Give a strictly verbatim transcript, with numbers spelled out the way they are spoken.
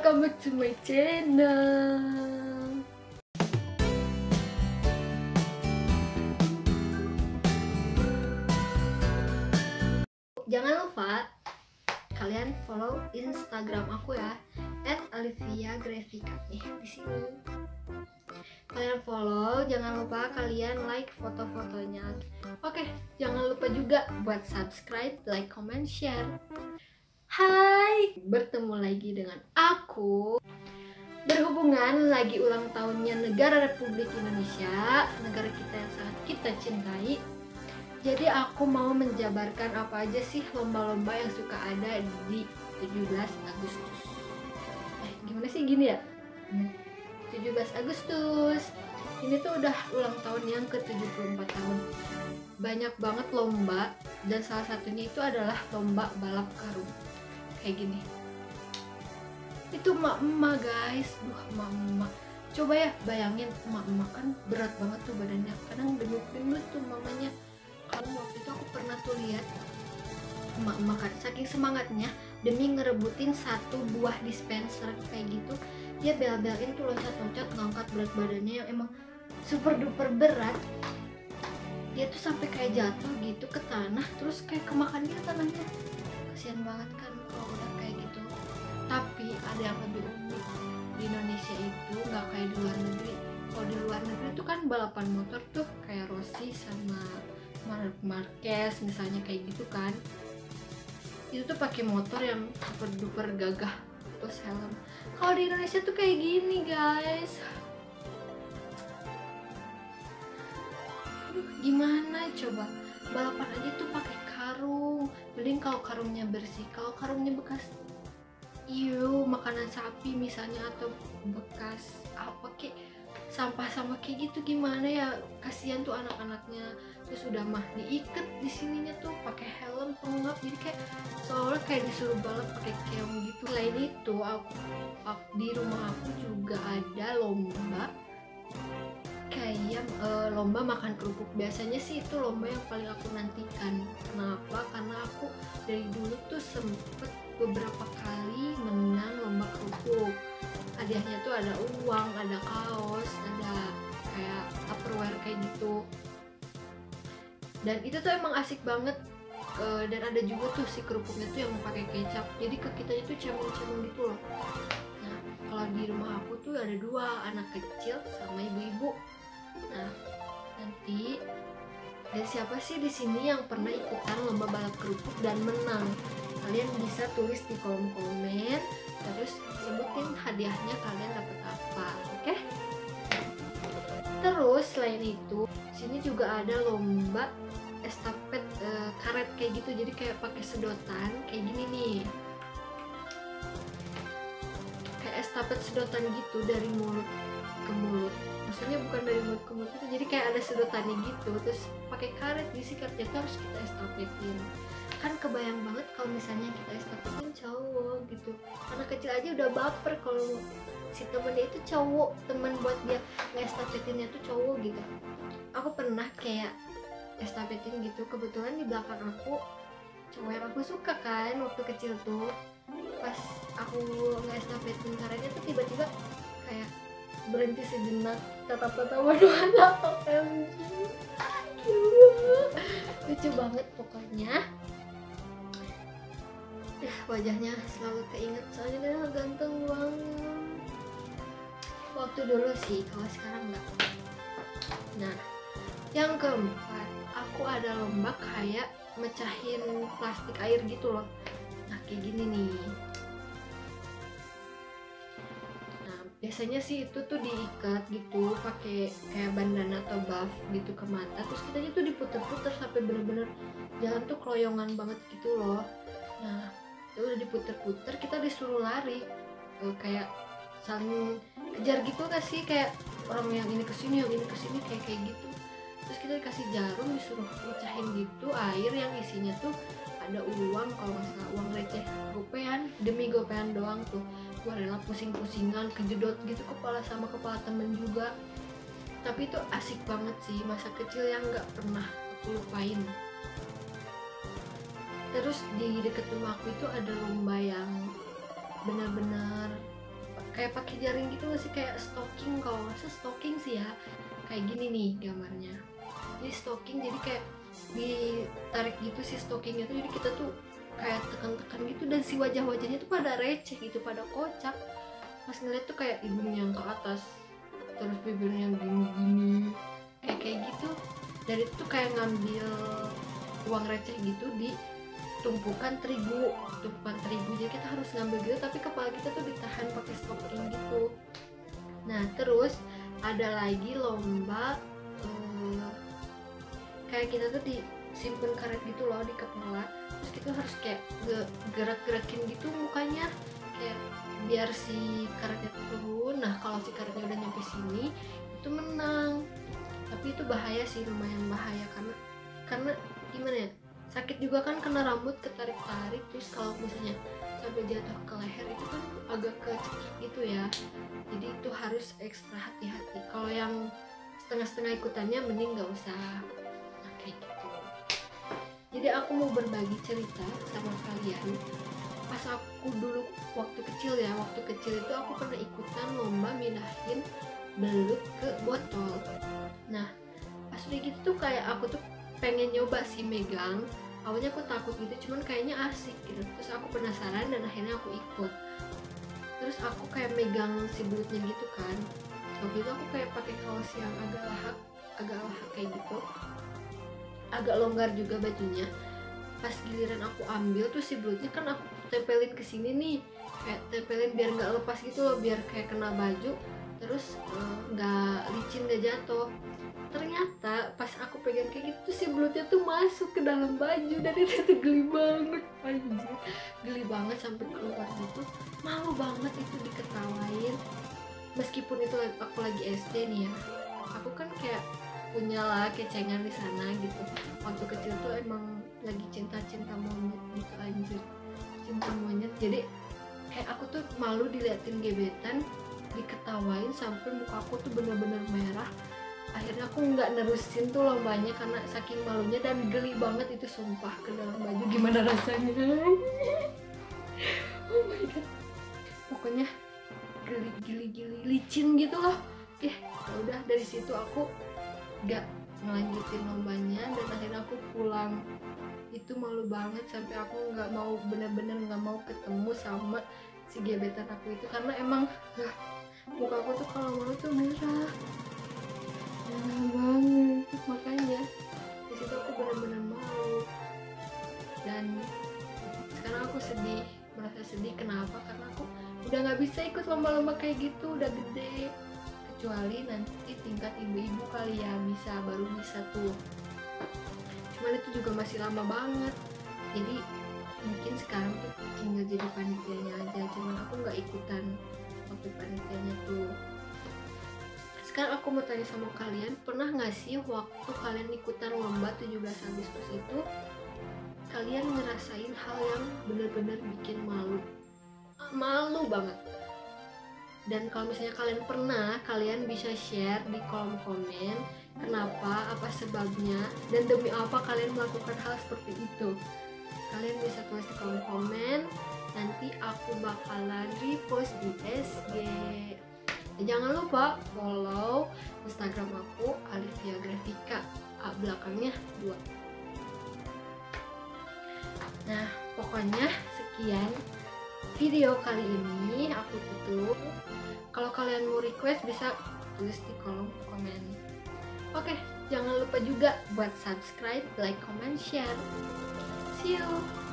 welcome back to my channel. Jangan lupa kalian follow Instagram aku ya, et olivia grafika nih di sini. Kalian follow, jangan lupa kalian like foto-fotonya. Oke, jangan lupa juga buat subscribe, like, comment, share. Hai, bertemu lagi dengan aku. Berhubungan lagi ulang tahunnya negara Republik Indonesia, negara kita yang sangat kita cintai. Jadi aku mau menjabarkan apa aja sih lomba-lomba yang suka ada di tujuh belas Agustus. Eh, gimana sih gini ya? tujuh belas Agustus. Ini tuh udah ulang tahun yang ke tujuh puluh empat tahun. Banyak banget lomba dan salah satunya itu adalah lomba balap karung. Kayak gini. Itu emak-emak guys. Duh, emak-emak. Coba ya bayangin, emak-emak kan berat banget tuh badannya. Kadang gendut-gendut tuh mamanya. Kalau waktu itu aku pernah tuh lihat emak-emak kan saking semangatnya demi ngerebutin satu buah dispenser kayak gitu, dia bel-belin tuh loncat-loncat ngangkat berat badannya yang emang super duper berat. Dia tuh sampai kayak jatuh gitu ke tanah, terus kayak kemakan gitu tanahnya. Kasian banget kan kalau udah kayak gitu. Tapi ada yang lebih unik di Indonesia itu, nggak kayak di luar negeri. Kalau di luar negeri itu kan balapan motor tuh kayak Rossi sama Marc Marquez misalnya kayak gitu kan. Itu tuh pakai motor yang super duper gagah terus helm. Kalau di Indonesia tuh kayak gini guys. Aduh, gimana coba balapan aja tuh pakai karung. Mending kalau karungnya bersih. Kalau karungnya bekas, iyo makanan sapi misalnya atau bekas apa kek sampah sama kayak gitu, gimana ya, kasihan tuh anak-anaknya. Terus udah mah diikat di sininya tuh pakai helm penguap, jadi kayak seolah kayak disuruh balap pakai keong gitu. Selain itu aku, aku di rumah aku juga ada lomba kayak uh, lomba makan kerupuk. Biasanya sih itu lomba yang paling aku nantikan. Kenapa? Karena aku dari dulu tuh sempet beberapa kali menang lomba kerupuk. Hadiahnya tuh ada uang, ada kaos, ada kayak Tupperware kayak gitu. Dan itu tuh emang asik banget. Uh, dan ada juga tuh si kerupuknya tuh yang pakai kecap. Jadi ke kita itu cemil-cemil gitu loh. Nah, kalau di rumah aku tuh ada dua, anak kecil sama ibu-ibu. Nah, nanti dan siapa sih di sini yang pernah ikutan lomba balap kerupuk dan menang? Kalian bisa tulis di kolom komen, terus sebutin hadiahnya kalian dapat apa, oke? Okay? Terus selain itu, sini juga ada lomba estafet e, karet kayak gitu, jadi kayak pakai sedotan kayak gini nih, kayak estafet sedotan gitu dari mulut ke mulut. Maksudnya bukan dari mulut ke mulut itu, jadi kayak ada sedotannya gitu, terus pakai karet, diisi karetnya itu harus kita estafetin. Kan kebayang banget kalau misalnya kita estafetin cowok gitu, anak kecil aja udah baper kalau si temennya itu cowok, temen buat dia nge-estafetinnya tuh cowok gitu. Aku pernah kayak estafetin gitu, kebetulan di belakang aku cowok yang aku suka kan waktu kecil tuh. Pas aku nge-estafetin karetnya tuh tiba-tiba kayak berhenti sejenak, tatap-tatapan doang. O M G, lucu banget pokoknya. Ya, wajahnya selalu keinget soalnya dia ganteng banget waktu dulu sih, kalau sekarang enggak. Nah, yang keempat, aku ada lomba kayak mecahin plastik air gitu loh. Nah, kayak gini nih. Nah, biasanya sih itu tuh diikat gitu pakai kayak bandana atau buff gitu ke mata, terus kita tuh diputer-puter sampai bener-bener jalan tuh keloyongan banget gitu loh. Nah, itu udah diputer-puter, kita disuruh lari, e, kayak saling kejar gitu gak sih, kayak orang yang ini kesini, yang ini kesini, kayak kayak gitu. Terus kita dikasih jarum, disuruh mecahin gitu air yang isinya tuh ada uang, kalau nggak salah uang receh gopean, demi gopean doang tuh. Gue rela pusing-pusingan, kejedot gitu kepala sama kepala temen juga. Tapi itu asik banget sih, masa kecil yang nggak pernah aku lupain. Terus di deket rumah aku itu ada lomba yang benar-benar kayak pakai jaring gitu sih, kayak stocking, kalau nggak salah stocking sih ya. Kayak gini nih gambarnya. Jadi stocking, jadi kayak ditarik gitu si stockingnya tuh, jadi kita tuh kayak tekan-tekan gitu, dan si wajah-wajahnya tuh pada receh gitu, pada kocak. Pas ngeliat tuh kayak hidungnya yang ke atas, terus bibirnya yang gini-gini, kayak kayak gitu. Dari itu kayak ngambil uang receh gitu di tumpukan terigu, tumpukan terigu. Jadi kita harus ngambil gitu, tapi kepala kita tuh ditahan pakai stocking gitu. Nah terus ada lagi lomba eh, kayak kita tuh disimpan karet gitu loh di kepala, terus kita harus kayak gerak-gerakin gitu mukanya, kayak biar si karetnya turun. Nah kalau si karetnya udah nyampe sini itu menang. Tapi itu bahaya sih, lumayan bahaya, karena karena gimana ya, sakit juga kan, kena rambut ketarik-tarik. Terus kalau misalnya sampai jatuh ke leher itu kan agak kecekik gitu ya, jadi itu harus ekstra hati-hati. Kalau yang setengah-setengah ikutannya mending nggak usah. Nah kayak gitu. Jadi aku mau berbagi cerita sama kalian. Pas aku dulu waktu kecil ya, waktu kecil itu aku pernah ikutan lomba mindahin belut ke botol. Nah pas udah gitu tuh kayak aku tuh pengen nyoba sih megang. Awalnya aku takut gitu, cuman kayaknya asik gitu. Terus aku penasaran dan akhirnya aku ikut. Terus aku kayak megang si belutnya gitu kan. Waktu itu aku kayak pakai kaos yang agak lahak, agak lahak kayak gitu, agak longgar juga bajunya. Pas giliran aku ambil tuh si belutnya kan aku tempelin ke sini nih, kayak tempelin biar nggak lepas gitu loh, biar kayak kena baju, terus nggak uh, licin, nggak jatuh. Ternyata pas aku pegang kayak gitu si belutnya tuh masuk ke dalam baju, dan itu tuh geli banget, anjir, geli banget sampai keluar gitu. Malu banget itu diketawain. Meskipun itu aku lagi S D nih ya, aku kan kayak punya lah kecengan di sana gitu. Waktu kecil tuh emang lagi cinta-cinta monyet gitu, anjir, cinta monyet. Jadi kayak aku tuh malu diliatin gebetan, diketawain sampai muka aku tuh bener-bener merah. Akhirnya aku nggak nerusin tuh lombanya karena saking malunya, dan geli banget itu sumpah, ke dalam baju gimana rasanya. Oh my god, pokoknya geli geli geli licin gitu loh. Ya udah dari situ aku nggak ngelanjutin lombanya, dan akhirnya aku pulang. Itu malu banget sampai aku nggak mau, bener-bener nggak mau ketemu sama si gebetan aku itu, karena emang uh, muka aku tuh kalau malu tuh merah. Merah banget, makanya disitu aku benar-benar malu. Dan sekarang aku sedih, merasa sedih. Kenapa? Karena aku udah nggak bisa ikut lomba-lomba kayak gitu, udah gede. Kecuali nanti tingkat ibu-ibu kali ya bisa, baru bisa tuh. Cuman itu juga masih lama banget. Jadi mungkin sekarang tuh tinggal jadi panitianya aja, cuman aku nggak ikutan waktu panitianya tuh. Sekarang aku mau tanya sama kalian, pernah nggak sih waktu kalian ikutan lomba tujuh belas Agustus itu kalian ngerasain hal yang bener-bener bikin malu, malu banget? Dan kalau misalnya kalian pernah, kalian bisa share di kolom komen kenapa, apa sebabnya, dan demi apa kalian melakukan hal seperti itu. Kalian bisa tulis di kolom komen, nanti aku bakalan repost di S G. Jangan lupa follow Instagram aku Alivia Grafika, A belakangnya dua. Nah pokoknya sekian video kali ini, aku tutup. Kalau kalian mau request bisa tulis di kolom komen. Oke, jangan lupa juga buat subscribe, like, comment, share. See you.